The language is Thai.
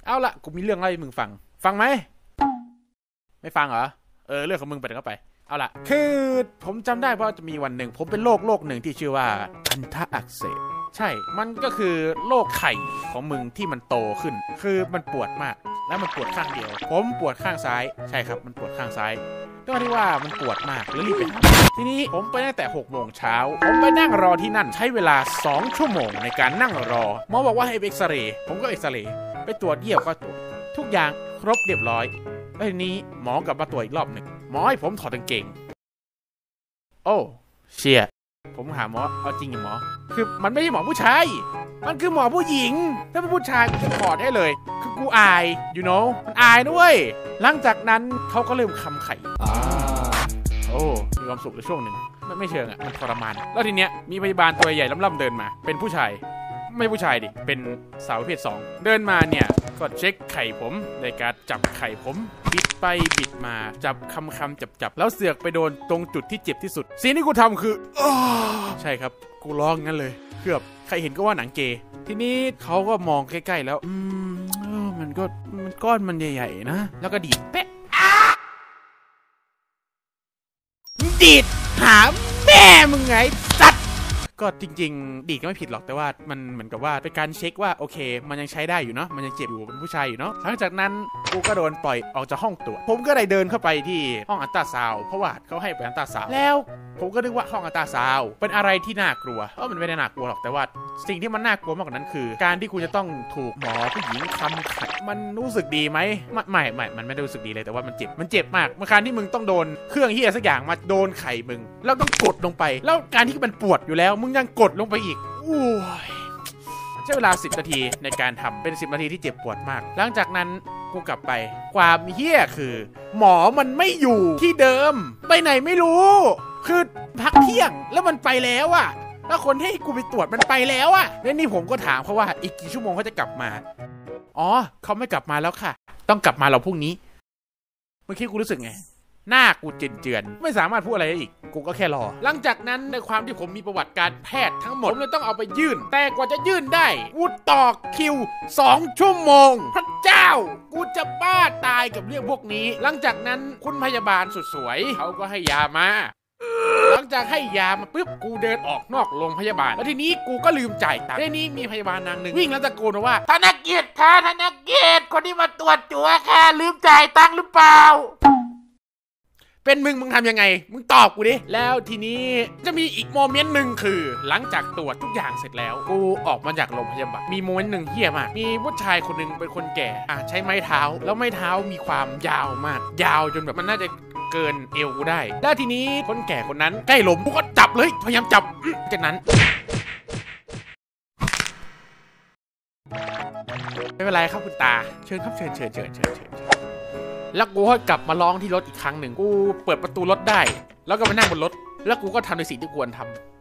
เอาละกูมีเรื่องเล่าให้มึงฟังไหมไม่ฟังเหรอเรื่องของมึงไปก็ไปเอาละคือผมจำได้ว่าจะมีวันหนึ่งผมเป็นโรคหนึ่งที่ชื่อว่าพันธะอักเสบใช่มันก็คือโรคไข่ของมึงที่มันโตขึ้นคือมันปวดมากแล้วมันปวดข้างเดียวผมปวดข้างซ้ายใช่ครับมันปวดข้างซ้ายด้วยที่ว่ามันปวดมากแล้วรีบไปหาทีนี้ผมไปตั้งแต่6 โมงเช้าผมไปนั่งรอที่นั่นใช้เวลา2 ชั่วโมงในการนั่งรอหมอบอกว่าให้เอ็กซเรย์ผมก็เอ็กซเรย์ไปตรวจเยี่ยวก็ตรวจทุกอย่างครบเรียบร้อยแล้วทีนี้หมอกลับมาตรวจอีกรอบหนึ่งหมอให้ผมถอดกางเกงโอ้เชี่ยผมหาหมอเอาจริงอย่างหมอคือมันไม่ใช่หมอผู้ชายมันคือหมอผู้หญิงถ้าเป็นผู้ชายกูจะถอดได้เลยคือกูอายyou know มันอายด้วยหลังจากนั้นเขาก็เริ่มคำไข่โอ้มีความสุขในช่วงหนึ่งมันไม่เชิงอ่ะมันทรมานแล้วทีเนี้ยมีพยาบาลตัวใหญ่ล่ำๆเดินมาเป็นผู้ชายไม่ผู้ชายดิเป็นสาวประเภท2เดินมาเนี่ยก็เช็คไข่ผมในการจับไข่ผมบิดไปบิดมาจับคำจับแล้วเสือกไปโดนตรงจุดที่เจ็บที่สุดสิ่งที่กูทำคือใช่ครับกูร้องงั้นเลยเกือบใครเห็นก็ว่าหนังเกย์ทีนี้เขาก็มองใกล้ๆแล้วมันก้อนมันใหญ่ๆนะแล้วก็ดีดเป๊ะดีดหาแม่มึงไงสัตว์ก็จริงๆดีดก็ไม่ผิดหรอกแต่ว่ามันเหมือนกับว่าเป็นการเช็คว่าโอเคมันยังใช้ได้อยู่เนาะมันยังเจ็บอยู่เป็นผู้ชายอยู่เนาะหลังจากนั้นกูก็โดนปล่อยออกจากห้องตรวจผมก็ได้เดินเข้าไปที่ห้องอัลตราซาวด์เพราะว่าเขาให้ไปอัลตราซาวด์แล้วผมก็นึกว่าห้องอัลตราซาวด์เป็นอะไรที่น่ากลัวมันไม่ได้น่ากลัวหรอกแต่ว่าสิ่งที่มันน่ากลัวมากกว่านั้นคือการที่คุณจะต้องถูกหมอผู้หญิงคำไข่มันรู้สึกดีไหมไม่มันไม่ได้รู้สึกดีเลยแต่ว่ามันเจ็บมากเมื่อการที่มึงต้องโดนเครื่องเหี้ยสักอย่างมาโดนไข่มึงแล้วต้องกดลงไปแล้วการที่มันปวดอยู่แล้วมึงยังกดลงไปอีกใช้เวลา10 นาทีในการทำเป็น10 นาทีที่เจ็บปวดมากหลังจากนั้นกูกลับไปความเหี้ยคือหมอมันไม่อยู่ที่เดิมไปไหนไม่รู้คือพักเที่ยงแล้วมันไปแล้วอะแล้วคนที่กูไปตรวจมันไปแล้วอะแล้วนี่ผมก็ถามเขาว่าอีกกี่ชั่วโมงเขาจะกลับมาอ๋อเขาไม่กลับมาแล้วค่ะต้องกลับมาเราพรุ่งนี้เมื่อกี้กูรู้สึกไงหน้ากูเจือนไม่สามารถพูดอะไรได้อีกกูก็แค่รอหลังจากนั้นในความที่ผมมีประวัติการแพทย์ทั้งหมดผมเลยต้องเอาไปยื่นแต่กว่าจะยื่นได้กูต่อคิว2 ชั่วโมงพระเจ้ากูจะบ้าตายกับเรื่องพวกนี้หลังจากนั้นคุณพยาบาลสุดสวยเขาก็ให้ยามาหลังจากให้ยามาปุ๊บกูเดินออกนอกโรงพยาบาลแล้วทีนี้กูก็ลืมจ่ายตังค์ทีนี้มีพยาบาลนางหนึ่งวิ่งแล้วตะโกนว่าธนกิจค่ะธนกิจคนที่มาตรวจจั่วค่ะลืมจ่ายตังค์หรือเปล่าเป็นมึงทำยังไงมึงตอบกูดิแล้วทีนี้จะมีอีกโมเมนต์หนึ่งคือหลังจากตรวจทุกอย่างเสร็จแล้วกูออกมาจากโรงพยาบาลมีโมเมนต์หนึ่งเหี้ยมากมีผู้ชายคนหนึ่งเป็นคนแก่ใช้ไม้เท้าแล้วไม้เท้ามีความยาวมากยาวจนแบบมันน่าจะเกินเอวกูได้แล้วทีนี้คนแก่คนนั้นใกล้ล้มกูก็จับเลยพยายามจับจากนั้นไม่เป็นไรครับคุณตาเชิญครับเชิญแล้วกูก็กลับมาร้องที่รถอีกครั้งหนึ่งกูเปิดประตูรถได้แล้วก็มานั่งบนรถแล้วกูก็ทำในสิ่งที่ควรทำ